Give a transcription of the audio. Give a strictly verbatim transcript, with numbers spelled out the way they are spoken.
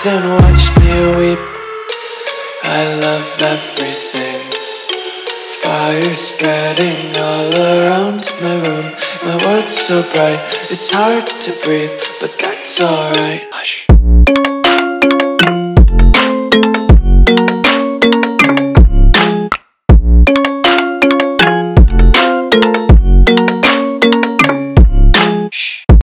dance and watch me weep. I love everything. Fire spreading all around my room. My world's so bright, it's hard to breathe, but that's alright. Hush.